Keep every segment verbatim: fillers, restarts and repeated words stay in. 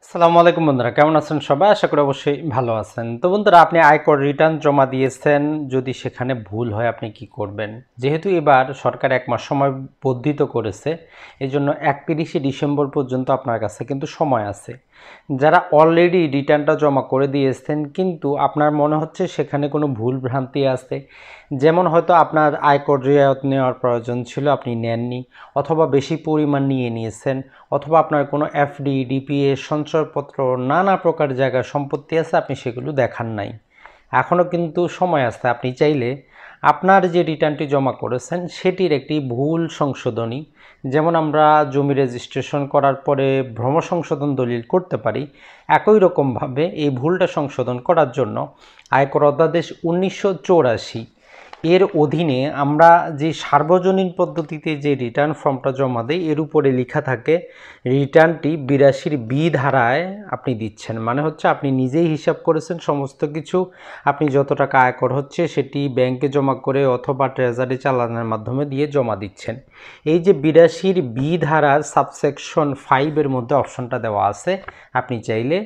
আসসালামু আলাইকুম বন্ধুরা, কেমন আছেন সবাই? আশা করি অবশ্যই ভালো আছেন। তো বন্ধুরা, আপনি আয়কর রিটার্ন জমা দিয়েছেন, যদি সেখানে ভুল হয় আপনি কি করবেন? যেহেতু এবার সরকার এক মাস সময় বর্ধিত করেছে, এই জন্য একত্রিশে ডিসেম্বর পর্যন্ত আপনার কাছে কিন্তু সময় আছে। যারা অলরেডি রিটার্নটা জমা করে দিয়েছেন কিন্তু আপনার মনে হচ্ছে সেখানে কোনো ভুল ভ্রান্তি আছে, যেমন হয়তো আপনার আয়কর রিয়ায়ত নেওয়ার প্রয়োজন ছিল, আপনি নেননি, অথবা বেশি পরিমাণ নিয়ে নিয়েছেন, অথবা আপনার কোনো এফডি, ডিপিএ, সঞ্চয়পত্র, নানা প্রকার জায়গায় সম্পত্তি আছে, আপনি সেগুলো দেখান নাই। এখনও কিন্তু সময় আছে। আপনি চাইলে আপনার যে রিটার্নটি জমা করেছেন সেটির একটি ভুল সংশোধনী, যেমন আমরা জমি রেজিস্ট্রেশন করার পরে ভ্রম সংশোধন দলিল করতে পারি, একই রকমভাবে এই ভুলটা সংশোধন করার জন্য আয়কর অধ্যাদেশ উনিশশো চৌরাশি এর অধীনে আমরা যে সার্বজনীন পদ্ধতিতে যে রিটার্ন ফর্মটা জমা দেই, এর উপরে লেখা থাকে রিটার্নটি বিরাশির বি ধারায় আপনি দিচ্ছেন। মানে হচ্ছে আপনি নিজেই হিসাব করেছেন সমস্ত কিছু, আপনি যত টাকা আয়কর হচ্ছে সেটি ব্যাংকে জমা করে অথবা ট্রেজারি চালানোর মাধ্যমে দিয়ে জমা দিচ্ছেন। এই যে বিরাশির বি ধারার সাবসেকশন ফাইভের মধ্যে অপশনটা দেওয়া আছে, আপনি চাইলে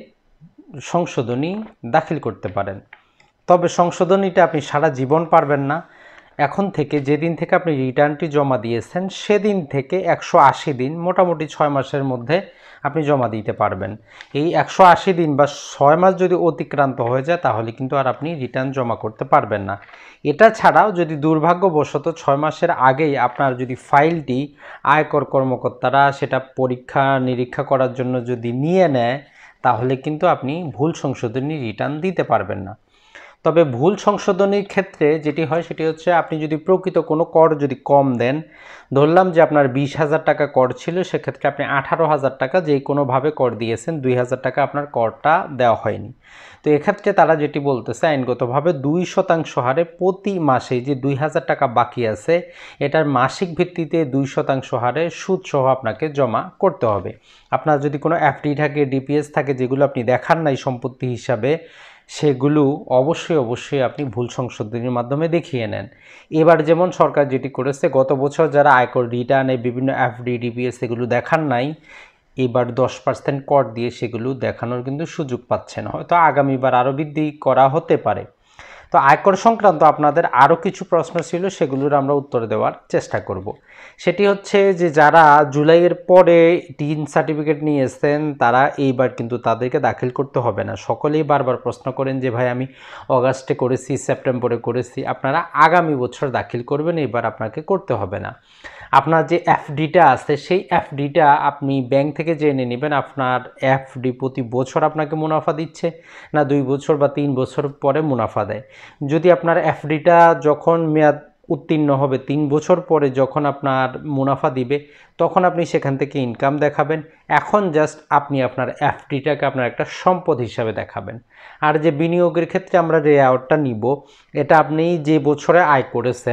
সংশোধনী দাখিল করতে পারেন। তবে সংশোধনীটা আপনি সারা জীবন পারবেন না। এখন থেকে, যেদিন থেকে আপনি রিটার্নটি জমা দিয়েছেন সেদিন থেকে একশো আশি দিন, মোটামুটি ছয় মাসের মধ্যে আপনি জমা দিতে পারবেন। এই একশো আশি দিন বা ছয় মাস যদি অতিক্রান্ত হয়ে যায় তাহলে কিন্তু আর আপনি রিটার্ন জমা করতে পারবেন না। এটা ছাড়াও যদি দুর্ভাগ্যবশত ছয় মাসের আগেই আপনার যদি ফাইলটি আয়কর কর্মকর্তারা সেটা পরীক্ষা নিরীক্ষা করার জন্য যদি নিয়ে নেয়, তাহলে কিন্তু আপনি ভুল সংশোধনী রিটার্ন দিতে পারবেন না। তবে ভুল সংশোধনীর ক্ষেত্রে যেটি হয় সেটি হচ্ছে, আপনি যদি প্রকৃত কোনো কর যদি কম দেন, ধরলাম যে আপনার বিশ হাজার টাকা কর ছিল, সেক্ষেত্রে আপনি আঠারো হাজার টাকা যে কোনোভাবে কর দিয়েছেন, দুই হাজার টাকা আপনার করটা দেওয়া হয়নি। তো এক্ষেত্রে তারা যেটি বলতেছে, আইনগতভাবে দুই শতাংশ হারে প্রতি মাসে যে দুই হাজার টাকা বাকি আছে, এটার মাসিক ভিত্তিতে দুই শতাংশ হারে সুদসহ আপনাকে জমা করতে হবে। আপনার যদি কোনো এফডি থাকে, ডিপিএস থাকে, যেগুলো আপনি দেখান নাই সম্পত্তি হিসাবে, সেগুলো অবশ্যই অবশ্যই আপনি ভুল সংশোধনীর মাধ্যমে দেখিয়ে নেন। এবার যেমন সরকার যেটি করেছে, গত বছর যারা আয়কর রিটার্নে বিভিন্ন এফডি, ডিপিএস এগুলো দেখান নাই, এবার দশ পার্সেন্ট কর দিয়ে সেগুলো দেখানোর কিন্তু সুযোগ পাচ্ছেন। হয়তো আগামীবার আরও বৃদ্ধি করা হতে পারে। তো আয়কর সংক্রান্ত আপনাদের আরও কিছু প্রশ্ন ছিল, সেগুলোর আমরা উত্তর দেওয়ার চেষ্টা করব। সেটি হচ্ছে যে যারা জুলাইয়ের পরে টিন সার্টিফিকেট নিয়েছেন, তারা এইবার কিন্তু তাদেরকে দাখিল করতে হবে না। সকলেই বারবার প্রশ্ন করেন যে ভাই আমি অগাস্টে করেছি, সেপ্টেম্বরে করেছি। আপনারা আগামী বছর দাখিল করবেন, এবার আপনাকে করতে হবে না। আপনার যে এফডিটা আছে সেই এফডিটা আপনি ব্যাংক থেকে জেনে নেবেন, আপনার এফডি প্রতি বছর আপনাকে মুনাফা দিচ্ছে না দুই বছর বা তিন বছর পরে মুনাফা দেয়। যদি আপনার এফডিটা যখন মেয়াদ উত্তীর্ণ হবে, তিন বছর পরে যখন আপনার মুনাফা দিবে, তখন আপনি সেখান থেকে ইনকাম দেখাবেন। এখন জাস্ট আপনি আপনার এফডিটাকে আপনার একটা সম্পদ হিসাবে দেখাবেন। আর যে বিনিয়োগের ক্ষেত্রে আমরা রেয়ারটা নিব, এটা আপনি যে বছরে আয় করেছেন,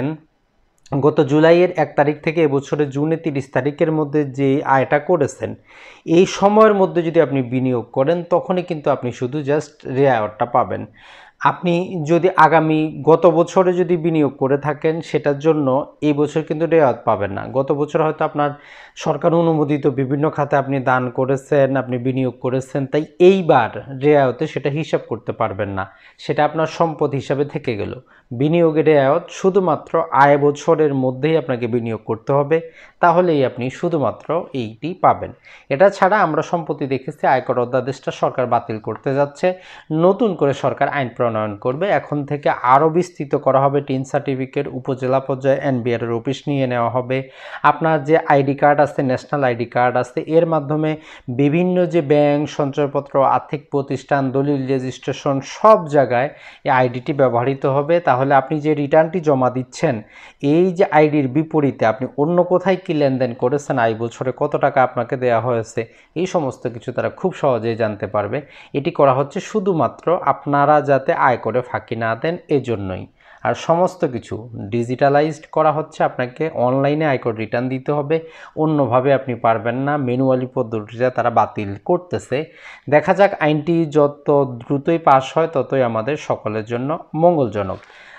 গত জুলাইয়ের এক তারিখ থেকে এবছরের জুনের তিরিশ তারিখের মধ্যে যে আয়টা করেছেন, এই সময়ের মধ্যে যদি আপনি বিনিয়োগ করেন, তখনই কিন্তু আপনি শুধু জাস্ট রেয়ারটা পাবেন। আপনি যদি আগামী গত বছরে যদি বিনিয়োগ করে থাকেন, সেটার জন্য এই বছর কিন্তু রেয়াত পাবেন না। গত বছর হয়তো আপনার সরকার অনুমোদিত বিভিন্ন খাতে আপনি দান করেছেন, আপনি বিনিয়োগ করেছেন, তাই এইবার রেয়াতে সেটা হিসাব করতে পারবেন না, সেটা আপনার সম্পদ হিসাবে থেকে গেল। বিনিয়োগের রেয়াত শুধুমাত্র আয় বছরের মধ্যেই আপনাকে বিনিয়োগ করতে হবে, তাহলেই আপনি শুধুমাত্র এইটি পাবেন। এটা ছাড়া আমরা সম্পত্তি দেখেছি আয়কর অধ্যাদেশটা সরকার বাতিল করতে যাচ্ছে, নতুন করে সরকার আইন প্রণয়ন করবে। এখন থেকে আরও বিস্তৃত করা হবে টিন সার্টিফিকেট, উপজেলা পর্যায়ে এনবিআরের অফিস নিয়ে নেওয়া হবে। আপনার যে আইডি কার্ড আছে, ন্যাশনাল আইডি কার্ড আছে, এর মাধ্যমে বিভিন্ন যে ব্যাংক, সঞ্চয়পত্র, আর্থিক প্রতিষ্ঠান, দলিল রেজিস্ট্রেশন, সব জায়গায় এই আইডিটি ব্যবহৃত হবে। তাহলে আপনি যে রিটার্নটি জমা দিচ্ছেন, এই যে আইডির বিপরীতে আপনি অন্য কোথায় কী লেনদেন করেছেন, আই বছরে কত টাকা আপনাকে দেওয়া হয়েছে, এই সমস্ত কিছু তারা খুব সহজেই জানতে পারবে। এটি করা হচ্ছে শুধুমাত্র আপনারা যাতে আয় করে ফাঁকি না দেন, এজন্যই। আর সমস্ত কিছু ডিজিটালাইজড করা হচ্ছে, আপনাকে অনলাইনে আয়কর রিটার্ন দিতে হবে, অন্যভাবে আপনি পারবেন না। ম্যানুয়ালি পদ্ধতিটা তারা বাতিল করতেছে। দেখা যাক, আইনটি যত দ্রুতই পাস হয় ততই আমাদের সকলের জন্য মঙ্গলজনক।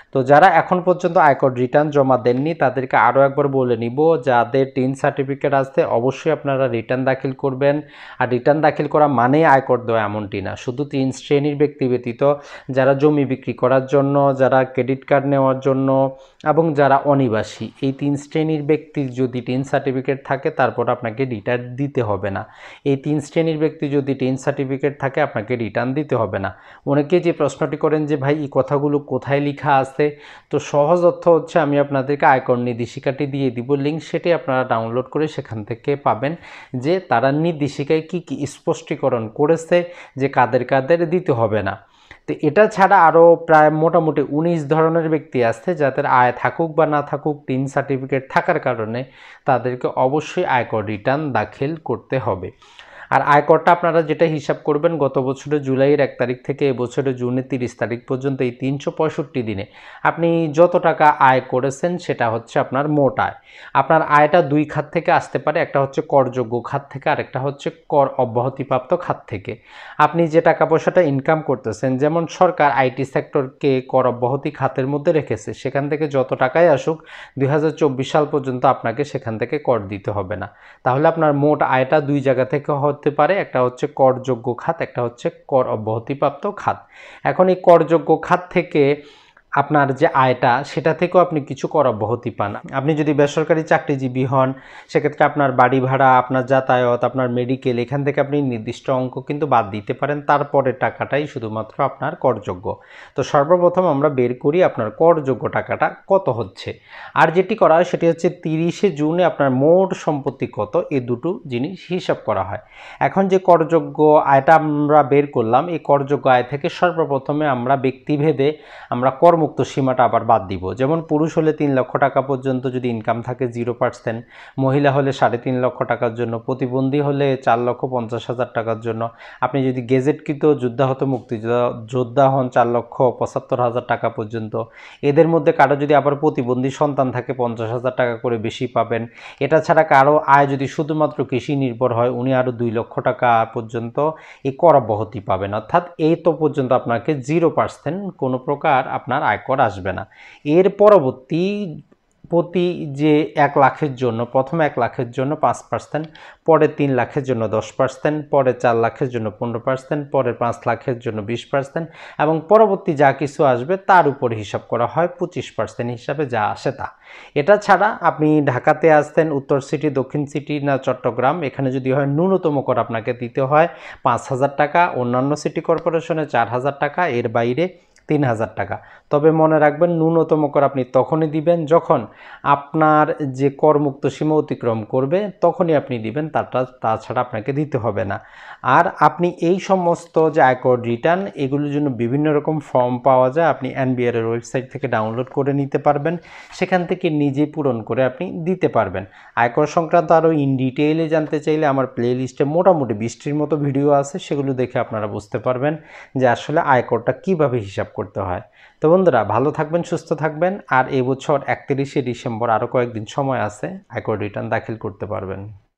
তো যারা এখন পর্যন্ত আয়কর রিটার্ন জমা দেননি তাদেরকে আরও একবার বলে নিব, যাদের টিন সার্টিফিকেট আছে অবশ্যই আপনারা রিটার্ন দাখিল করবেন। আর রিটার্ন দাখিল করা মানেই আয়কর দেওয়া এমনটি না, শুধু তিন শ্রেণীর ব্যক্তি ব্যতীত যারা জমি বিক্রি করার জন্য, যারা ক্রেডিট কার্ড নেওয়ার জন্য এবং যারা অনিবাসী, এই তিন শ্রেণীর ব্যক্তির যদি টিন সার্টিফিকেট থাকে তারপর আপনাকে রিটার্ন দিতে হবে না। এই তিন শ্রেণীর ব্যক্তি যদি টিন সার্টিফিকেট থাকে আপনাকে রিটার্ন দিতে হবে না। অনেকে যে প্রশ্নটি করেন যে ভাই এই কথাগুলো কোথায় লেখা আছে, তো সহজ অর্থ হচ্ছে আমি আপনাদেরকে আয়কর নির্দেশিকাটি দিয়ে দিব লিঙ্ক, সেটি আপনারা ডাউনলোড করে সেখান থেকে পাবেন যে তারা নির্দেশিকায় কি কি স্পষ্টীকরণ করেছে যে কাদের কাদের দিতে হবে না। তো এটা ছাড়া আরও প্রায় মোটামুটি উনিশ ধরনের ব্যক্তি আছে যাদের আয় থাকুক বা না থাকুক টিন সার্টিফিকেট থাকার কারণে তাদেরকে অবশ্যই আয়কর রিটার্ন দাখিল করতে হবে। আর আয়করটা আপনারা যেটা হিসাব করবেন গত বছরের জুলাইয়ের এক তারিখ থেকে এবছরের জুনের তিরিশ তারিখ পর্যন্ত এই তিনশো পঁয়ষট্টি দিনে আপনি যত টাকা আয় করেছেন সেটা হচ্ছে আপনার মোট আয়। আপনার আয়টা দুই খাত থেকে আসতে পারে, একটা হচ্ছে করযোগ্য খাত থেকে আর একটা হচ্ছে কর অব্যাহতিপ্রাপ্ত খাত থেকে। আপনি যে টাকা পয়সাটা ইনকাম করতেছেন, যেমন সরকার আইটি সেক্টরকে কর অব্যাহতি খাতের মধ্যে রেখেছে, সেখান থেকে যত টাকাই আসুক দুই হাজার চব্বিশ সাল পর্যন্ত আপনাকে সেখান থেকে কর দিতে হবে না। তাহলে আপনার মোট আয়টা দুই জায়গা থেকে হতে পারে, একটা হচ্ছে করযোগ্য খাত, একটা হচ্ছে কর অব্যাহতিপ্রাপ্ত খাত। এখন এই করযোগ্য খাত থেকে আপনার যে আয়টা সেটা থেকেও আপনি কিছু কর অব্যাহতি পান। আপনি যদি বেসরকারি চাকরিজীবী হন সেক্ষেত্রে আপনার বাড়ি ভাড়া, আপনার যাতায়াত, আপনার মেডিকেল, এখান থেকে আপনি নির্দিষ্ট অঙ্ক কিন্তু বাদ দিতে পারেন, তারপরে টাকাটাই শুধুমাত্র আপনার করযোগ্য। তো সর্বপ্রথম আমরা বের করি আপনার করযোগ্য টাকাটা কত হচ্ছে। আর যেটি করা হয় সেটি হচ্ছে তিরিশে জুনে আপনার মোট সম্পত্তি কত, এই দুটো জিনিস হিসাব করা হয়। এখন যে করযোগ্য আয়টা আমরা বের করলাম, এই করযোগ্য আয় থেকে সর্বপ্রথমে আমরা ব্যক্তিভেদে আমরা কর মুক্ত সীমাটা আবার বাদ দিব। যেমন পুরুষ হলে তিন লক্ষ টাকা পর্যন্ত যদি ইনকাম থাকে জিরো পার্সেন্ট, মহিলা হলে সাড়ে তিন লক্ষ টাকার জন্য, প্রতিবন্ধী হলে চার লক্ষ পঞ্চাশ হাজার টাকার জন্য, আপনি যদি গেজেটকৃত যোদ্ধাহত মুক্তিযোদ্ধা হন চার লক্ষ পঁচাত্তর হাজার টাকা পর্যন্ত। এদের মধ্যে কারো যদি আবার প্রতিবন্ধী সন্তান থাকে পঞ্চাশ হাজার টাকা করে বেশি পাবেন। এটা ছাড়া কারো আয় যদি শুধুমাত্র কৃষি নির্ভর হয় উনি আরও দুই লক্ষ টাকা পর্যন্ত এই কর অব্যাহতি পাবেন। অর্থাৎ এই তো পর্যন্ত আপনাকে জিরো পার্সেন্ট কোনো প্রকার আপনার আয়কর আসবে না। এর পরবর্তী প্রতি যে এক লাখের জন্য, প্রথম এক লাখের জন্য পাঁচ পার্সেন্ট, পরে তিন লাখের জন্য দশ পার্সেন্ট, পরে চার লাখের জন্য পনেরো পার্সেন্ট, পরে পাঁচ লাখের জন্য বিশ পার্সেন্ট এবং পরবর্তী যা কিছু আসবে তার উপর হিসাব করা হয় পঁচিশ পার্সেন্ট হিসাবে যা আসে তা। এটা ছাড়া আপনি ঢাকাতে আসতেন, উত্তর সিটি, দক্ষিণ সিটি না চট্টগ্রাম, এখানে যদি হয় ন্যূনতম কর আপনাকে দিতে হয় পাঁচ হাজার টাকা, অন্যান্য সিটি কর্পোরেশনে চার হাজার টাকা, এর বাইরে তিন হাজার টাকা। তবে মনে রাখবেন ন্যূনতম কর আপনি তখনই দিবেন যখন আপনার যে করমুক্ত সীমা অতিক্রম করবে তখনই আপনি দিবেন, তাটা তাছাড়া আপনাকে দিতে হবে না। আর আপনি এই সমস্ত যে আয়কর রিটার্ন এগুলোর জন্য বিভিন্ন রকম ফর্ম পাওয়া যায়, আপনি এনবিআর এর ওয়েবসাইট থেকে ডাউনলোড করে নিতে পারবেন, সেখান থেকে নিজে পূরণ করে আপনি দিতে পারবেন। আয়কর সংক্রান্ত আরও ইন ডিটেইলে জানতে চাইলে আমার প্লে লিস্টে মোটামুটি বিশটির মতো ভিডিও আছে, সেগুলো দেখে আপনারা বুঝতে পারবেন যে আসলে আয়করটা কীভাবে হিসাব করতে হয়। তো বন্ধুরা ভালো থাকবেন, সুস্থ থাকবেন। আর এবছর একত্রিশে ডিসেম্বর আরও কয়েকদিন সময় আছে, আয়কর রিটার্ন দাখিল করতে পারবেন।